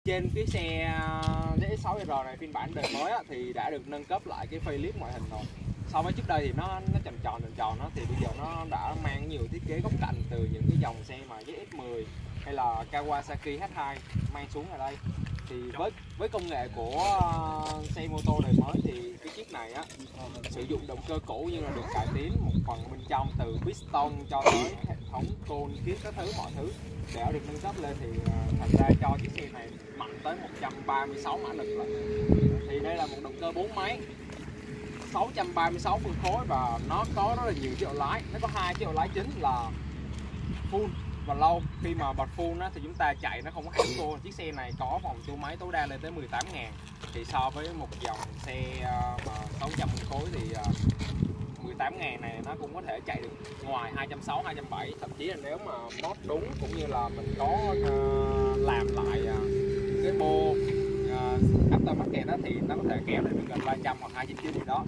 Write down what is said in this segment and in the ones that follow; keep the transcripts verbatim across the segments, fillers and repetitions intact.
trên cái xe Z S sáu R này phiên bản đời mới á, thì đã được nâng cấp lại cái facelift ngoại hình rồi. So với trước đây thì nó nó tròn tròn tròn tròn nó thì bây giờ nó đã mang nhiều thiết kế góc cạnh từ những cái dòng xe mà Z S mười hay là Kawasaki H hai mang xuống ở đây. Thì với với công nghệ của uh, xe mô tô đời mới thì cái chiếc này á uh, sử dụng động cơ cũ nhưng là được cải tiến một phần bên trong từ piston cho tới hệ thống côn kiếp các thứ mọi thứ để được nâng cấp lên thì uh, thành ra cho chiếc xe này mạnh tới một trăm ba mươi sáu mã lực rồi. Thì đây là một động cơ bốn máy sáu trăm ba mươi sáu phân khối và nó có rất là nhiều chế độ lái. Nó có hai chế độ lái chính là full và low. Khi mà bật full á, thì chúng ta chạy nó không có hãm xô. Chiếc xe này có vòng tua máy tối đa lên tới mười tám ngàn. Thì so với một dòng xe mà sáu trăm phân khối thì mười tám ngàn này nó cũng có thể chạy được ngoài hai trăm sáu mươi, hai trăm bảy mươi. Thậm chí là nếu mà mod đúng cũng như là mình có uh, làm lại uh, cái bô uh, aftermarket đó thì nó có thể kéo lên được gần ba trăm hoặc hai trăm chín mươi gì đó.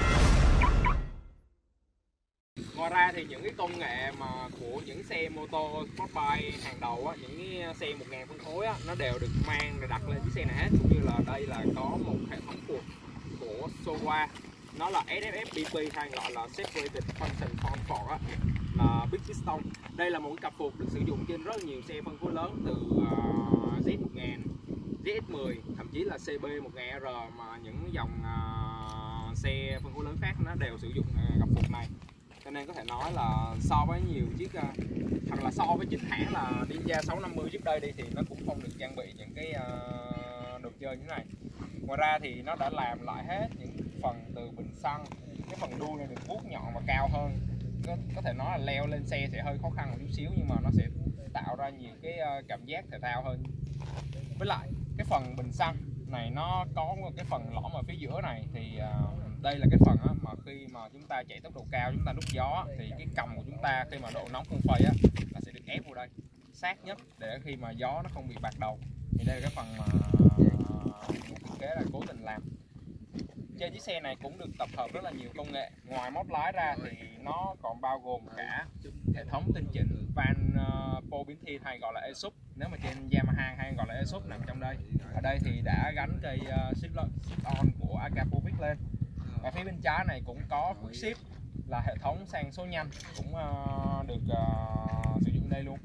Ngoài ra thì những cái công nghệ mà của những xe mô tô sport bike hàng đầu á, những cái xe một ngàn phân khối á, nó đều được mang để đặt lên chiếc xe này hết. Cũng như là đây là có một hệ thống cuộc của Showa, nó là S F F B P hay gọi là Separated Function Fork á, là Big Piston. Đây là một cái cặp phục được sử dụng trên rất nhiều xe phân khối lớn từ uh, Z một ngàn, Z S mười, thậm chí là C B một ngàn R mà những dòng uh, xe phân khối lớn khác nó đều sử dụng uh, cặp phục này. Cho nên có thể nói là so với nhiều chiếc uh, hoặc là so với chính hãng là Ninja sáu năm mươi trước đây đi thì nó cũng không được trang bị những cái uh, đồ chơi như thế này. Ngoài ra thì nó đã làm lại hết những phần từ bình xăng, cái phần đuôi này được vuốt nhọn và cao hơn. Có, có thể nói là leo lên xe sẽ hơi khó khăn một chút xíu nhưng mà nó sẽ tạo ra nhiều cái uh, cảm giác thể thao hơn. Với lại cái phần bình xăng này nó có một cái phần lõm ở phía giữa này thì uh, đây là cái phần á, mà khi mà chúng ta chạy tốc độ cao, chúng ta nút gió thì cái còng của chúng ta khi mà độ nóng không phơi á là sẽ được ép vào đây sát nhất để khi mà gió nó không bị bạc đầu. Thì đây là cái phần mà thiết kế là cố tình làm. Trên chiếc xe này cũng được tập hợp rất là nhiều công nghệ. Ngoài mót lái ra thì nó còn bao gồm cả hệ thống tinh chỉnh van uh, po biến thiên hay gọi là e-sub. Nếu mà trên Yamaha hay gọi là e-sub nằm trong đây. Ở đây thì đã gắn cây uh, shift-on của Akapovic lên. Và phía bên trái này cũng có quick shift là hệ thống sang số nhanh cũng uh, được uh, sử dụng đây luôn.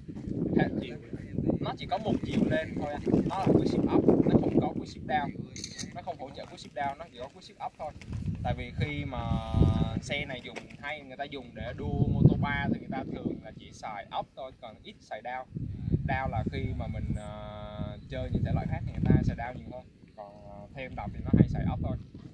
Nó chỉ có một chiều lên thôi, nó là quick shift up, nó không có quick shift down, nó không hỗ trợ quick shift down, nó chỉ có quick shift up thôi. Tại vì khi mà xe này dùng hay người ta dùng để đua mô tô ba thì người ta thường là chỉ xài up thôi, còn ít xài down. Down là khi mà mình uh, chơi những thể loại khác thì người ta xài down nhiều hơn, còn uh, theo em đọc thì nó hay xài up thôi.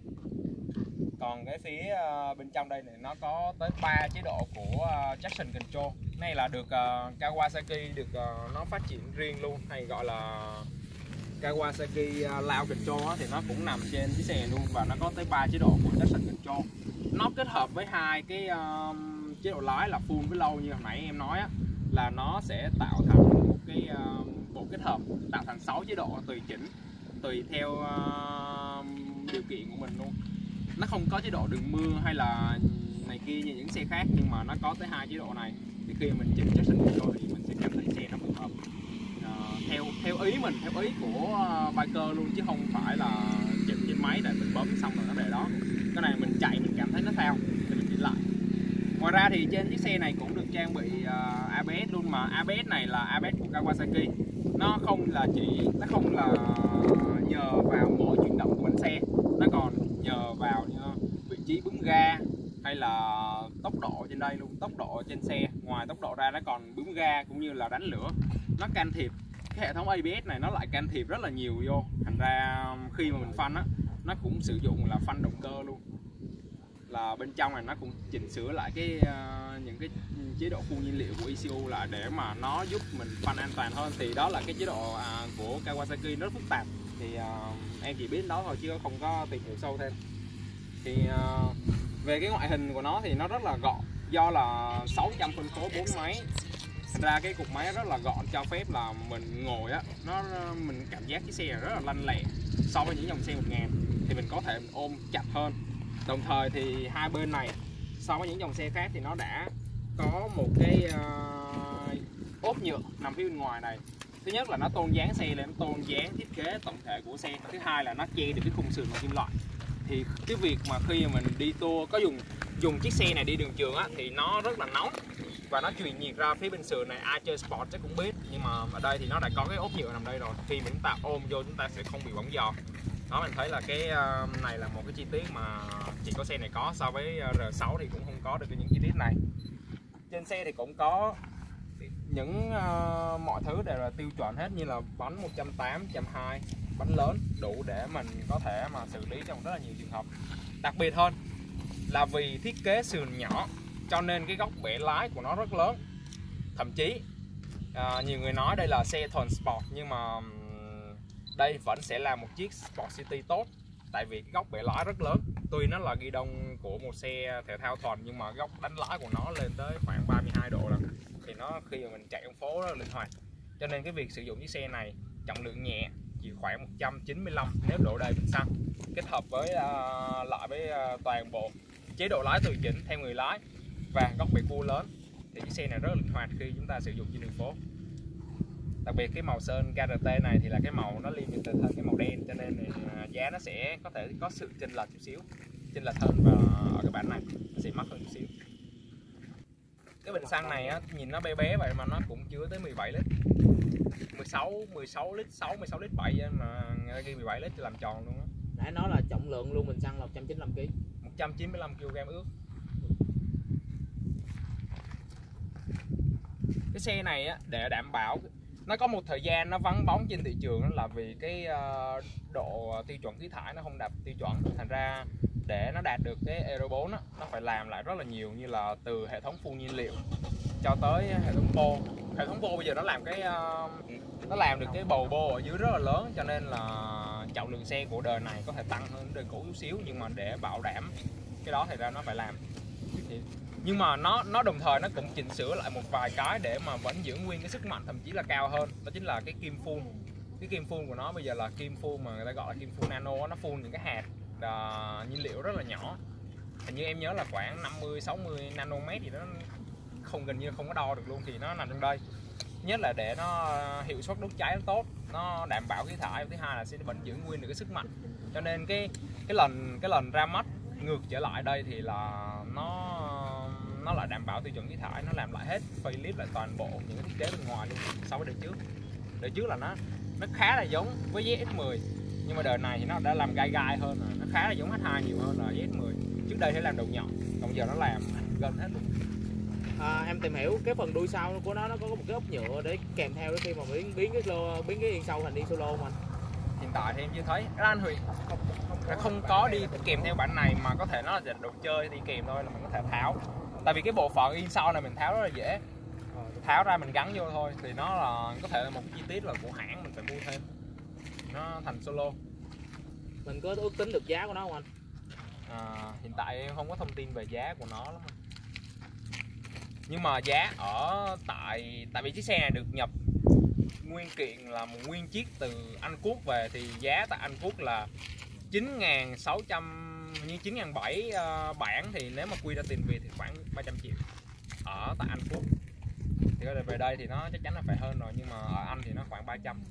Còn cái phía uh, bên trong đây này nó có tới ba chế độ của uh, traction control. Này là được uh, Kawasaki được uh, nó phát triển riêng luôn, hay gọi là Kawasaki uh, Loud Control á, thì nó cũng nằm trên chiếc xe này luôn và nó có tới ba chế độ của traction control. Nó kết hợp với hai cái uh, chế độ lái là full với low như hồi nãy em nói á, là nó sẽ tạo thành một cái uh, bộ kết hợp tạo thành sáu chế độ tùy chỉnh tùy theo uh, điều kiện của mình luôn. Nó không có chế độ đường mưa hay là này kia như những xe khác, nhưng mà nó có tới hai chế độ này. Thì khi mình chỉnh traction control thì mình sẽ cảm thấy xe nó phù hợp uh, theo theo ý mình, theo ý của uh, biker luôn, chứ không phải là chỉnh trên máy để mình bấm xong rồi nó để đó. Cái này mình chạy mình cảm thấy nó theo thì mình chỉnh lại. Ngoài ra thì trên chiếc xe này cũng được trang bị uh, a bê ét luôn, mà a bê ét này là a bê ét của Kawasaki. Nó không là chỉ nó không là nhờ vào mỗi chuyển động của bánh xe, nó còn nhờ vào như vị trí bấm ga hay là tốc độ trên đây luôn. Tốc độ trên xe, ngoài tốc độ ra nó còn bấm ga cũng như là đánh lửa. Nó can thiệp, cái hệ thống a bê ét này nó lại can thiệp rất là nhiều vô. Thành ra khi mà mình phanh á, nó cũng sử dụng là phanh động cơ luôn. Là bên trong này nó cũng chỉnh sửa lại cái uh, những cái chế độ phun nhiên liệu của e xê u lại để mà nó giúp mình phanh an toàn hơn. Thì đó là cái chế độ uh, của Kawasaki rất phức tạp. Thì uh, em chỉ biết đó thôi chứ không có tìm hiểu sâu thêm. Thì uh, về cái ngoại hình của nó thì nó rất là gọn, do là sáu trăm phân khối bốn máy. Thành ra cái cục máy rất là gọn, cho phép là mình ngồi á, nó mình cảm giác cái xe rất là lanh lẹ. So với những dòng xe một ngàn thì mình có thể mình ôm chặt hơn. Đồng thời thì hai bên này so với những dòng xe khác thì nó đã có một cái uh, ốp nhựa nằm phía bên ngoài này. Thứ nhất là nó tôn dáng xe lên, nó tôn dáng thiết kế tổng thể của xe. Thứ hai là nó che được cái khung sườn bằng kim loại. Thì cái việc mà khi mà mình đi tour có dùng dùng chiếc xe này đi đường trường á, thì nó rất là nóng và nó truyền nhiệt ra phía bên sườn này. Ai chơi sport chắc cũng biết, nhưng mà ở đây thì nó đã có cái ốp nhựa nằm đây rồi, khi mình chúng ta ôm vô chúng ta sẽ không bị bỏng giò. Đó, mình thấy là cái này là một cái chi tiết mà chỉ có xe này có, so với R sáu thì cũng không có được những chi tiết này. Trên xe thì cũng có những uh, mọi thứ đều là tiêu chuẩn hết, như là bánh một trăm tám mươi, một trăm hai mươi, bánh lớn đủ để mình có thể mà xử lý trong rất là nhiều trường hợp. Đặc biệt hơn là vì thiết kế sườn nhỏ cho nên cái góc bệ lái của nó rất lớn. Thậm chí uh, nhiều người nói đây là xe thuần sport, nhưng mà um, đây vẫn sẽ là một chiếc Sport City tốt, tại vì cái góc bệ lái rất lớn. Tuy nó là ghi đông của một xe thể thao thuần, nhưng mà góc đánh lái của nó lên tới khoảng ba mươi hai độ lần, thì nó khi mà mình chạy trong phố rất là linh hoạt. Cho nên cái việc sử dụng chiếc xe này trọng lượng nhẹ, chỉ khoảng một trăm chín mươi lăm nếu đổ đầy bình xăng, kết hợp với uh, lại với uh, toàn bộ chế độ lái tùy chỉnh theo người lái và góc bệ cua lớn, thì chiếc xe này rất là linh hoạt khi chúng ta sử dụng trên đường phố. Đặc biệt cái màu sơn K R T này thì là cái màu nó limited hơn cái màu đen, cho nên uh, giá nó sẽ có thể có sự chênh lệch chút xíu, chênh lệch hơn, và ở cái bản này nó sẽ mắc hơn chút xíu. Cái bình xăng này á, nhìn nó bé bé vậy mà nó cũng chứa tới mười bảy lít, mười sáu, mười sáu lít sáu, mười sáu lít bảy, mà ghi mười bảy lít làm tròn luôn á. Nãy nói là trọng lượng luôn bình xăng là một trăm chín mươi lăm ki lô gam. một trăm chín mươi lăm ki lô gam ước. Cái xe này á, để đảm bảo nó có một thời gian nó vắng bóng trên thị trường, đó là vì cái uh, độ tiêu chuẩn khí thải nó không đạt tiêu chuẩn. Thành ra để nó đạt được cái Euro bốn á, nó phải làm lại rất là nhiều, như là từ hệ thống phun nhiên liệu cho tới hệ thống bô. Hệ thống bô bây giờ nó làm cái uh, nó làm được cái bầu bô ở dưới rất là lớn, cho nên là trọng lượng xe của đời này có thể tăng hơn đời cũ chút xíu, nhưng mà để bảo đảm cái đó thì ra nó phải làm. Thì, nhưng mà nó nó đồng thời nó cũng chỉnh sửa lại một vài cái để mà vẫn giữ nguyên cái sức mạnh, thậm chí là cao hơn. Đó chính là cái kim phun. Cái kim phun của nó bây giờ là kim phun mà người ta gọi là kim phun nano, nó phun những cái hạt uh, nhiên liệu rất là nhỏ. Hình như em nhớ là khoảng năm mươi sáu mươi nanomet gì đó, không gần như không có đo được luôn, thì nó nằm trong đây. Nhất là để nó hiệu suất đốt cháy nó tốt, nó đảm bảo khí thải. Thứ hai là sẽ vẫn giữ nguyên được cái sức mạnh. Cho nên cái cái lần cái lần ra mắt ngược trở lại đây thì là nó nó lại đảm bảo tiêu chuẩn khí thải, nó làm lại hết, facelift lại toàn bộ những cái thiết kế bên ngoài luôn so với đời trước. Đời trước là nó nó khá là giống với Z S mười, nhưng mà đời này thì nó đã làm gai gai hơn rồi, nó khá là giống H hai nhiều hơn là Z S mười. Trước đây thì làm đầu nhọn, còn giờ nó làm gần hết luôn. À, em tìm hiểu cái phần đuôi sau của nó nó có một cái ốc nhựa để kèm theo để khi mà biến biến cái lô, biến cái yên sau thành đi solo mà. Hiện tại thì em chưa thấy. Anh Huy không, không, không có đi kèm theo bản này, mà có thể nó là đồ chơi đi kèm thôi, là mình có thể tháo. Tại vì cái bộ phận yên sau này mình tháo rất là dễ, tháo ra mình gắn vô thôi, thì nó là có thể là một chi tiết là của hãng mình phải mua thêm, nó thành solo. Mình có ước tính được giá của nó không anh? À, hiện tại em không có thông tin về giá của nó lắm, nhưng mà giá ở tại tại vì chiếc xe này được nhập nguyên kiện là một nguyên chiếc từ Anh Quốc về, thì giá tại Anh Quốc là chín nghìn sáu trăm, như chín nghìn bảy trăm uh, bản, thì nếu mà quy ra tiền Việt thì khoảng ba trăm triệu ở tại Anh Quốc. Thì về đây thì nó chắc chắn là phải hơn rồi, nhưng mà ở Anh thì nó khoảng ba trăm.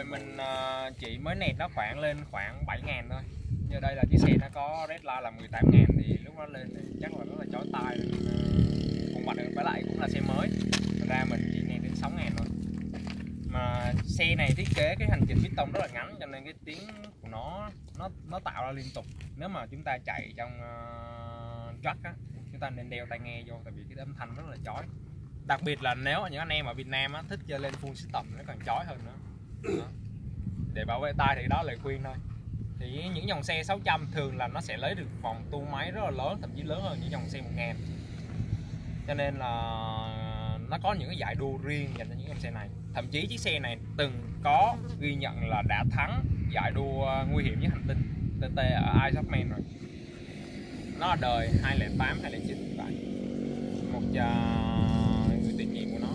rồi mình uh, chỉ mới nẹt nó khoảng lên khoảng bảy ngàn thôi. Như đây là chiếc xe nó có redline là mười tám ngàn thì lúc nó lên thì chắc là rất là chói tai. Còn mặt với lại cũng là xe mới. Thành ra mình chỉ nẹt đến sáu ngàn thôi. Mà xe này thiết kế cái hành trình piston rất là ngắn cho nên cái tiếng của nó nó nó tạo ra liên tục. Nếu mà chúng ta chạy trong uh, truck á, chúng ta nên đeo tai nghe vô tại vì cái âm thanh rất là chói. Đặc biệt là nếu những anh em ở Việt Nam á, thích chơi lên full system nó còn chói hơn nữa. Đó. Để bảo vệ tai thì đó là lời khuyên thôi. Thì những dòng xe sáu trăm thường là nó sẽ lấy được vòng tua máy rất là lớn, thậm chí lớn hơn những dòng xe một ngàn. Cho nên là nó có những cái giải đua riêng dành cho những dòng xe này. Thậm chí chiếc xe này từng có ghi nhận là đã thắng giải đua nguy hiểm nhất hành tinh tê tê ở Isle of Man rồi. Nó là đời hai không tám hai không chín vậy. Một uh, người tiền nhiệm của nó.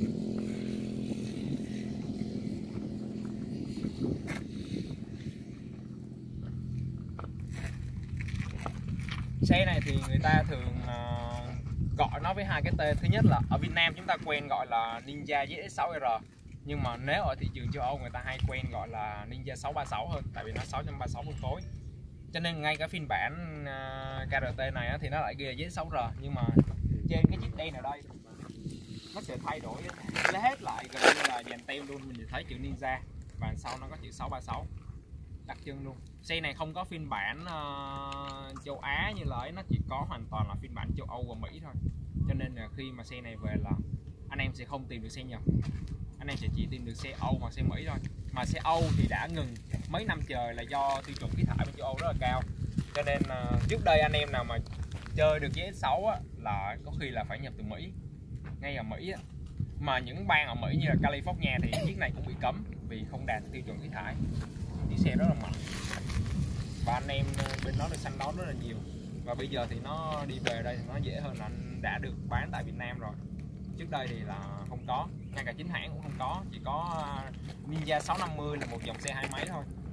Xe này thì người ta thường uh, gọi nó với hai cái tên. Thứ nhất là ở Việt Nam chúng ta quen gọi là Ninja Z S sáu R. Nhưng mà nếu ở thị trường châu Âu người ta hay quen gọi là Ninja sáu ba sáu hơn. Tại vì nó sáu trăm ba mươi sáu phân khối. Cho nên ngay cả phiên bản uh, ca rờ tê này á, thì nó lại ghi là Z sáu R. Nhưng mà trên cái chiếc đen ở đây nó sẽ thay đổi lấy hết lại gần như là dàn tem luôn. Mình thấy chữ Ninja và sau nó có chữ sáu ba sáu đặc trưng luôn. Xe này không có phiên bản uh, châu Á như là ấy, nó chỉ có hoàn toàn là phiên bản châu Âu và Mỹ thôi. Cho nên là khi mà xe này về là anh em sẽ không tìm được xe Nhật, anh em sẽ chỉ tìm được xe Âu hoặc xe Mỹ thôi. Mà xe Âu thì đã ngừng mấy năm trời là do tiêu chuẩn khí thải bên châu Âu rất là cao. Cho nên uh, trước đây anh em nào mà chơi được Z S sáu á, là có khi là phải nhập từ Mỹ, ngay ở Mỹ á. Mà những bang ở Mỹ như là California thì chiếc này cũng bị cấm vì không đạt tiêu chuẩn khí thải. Chiếc xe rất là mạnh và anh em bên đó được săn đón rất là nhiều. Và bây giờ thì nó đi về đây thì nó dễ hơn là anh đã được bán tại Việt Nam rồi. Trước đây thì là không có, ngay cả chính hãng cũng không có, chỉ có Ninja sáu năm mươi là một dòng xe hai máy thôi.